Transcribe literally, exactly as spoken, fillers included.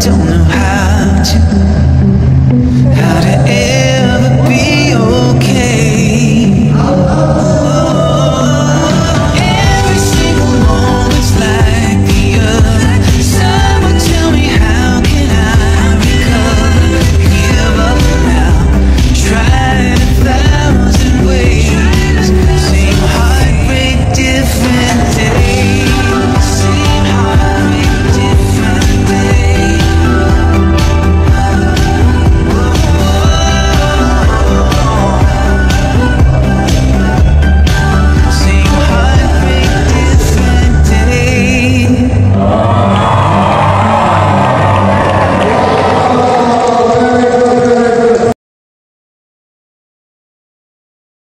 don't know how to, how to ever be okay. Every single moment's like the other. Someone tell me how can I recover? Give up now, try it a thousand ways. Same heartbreak, different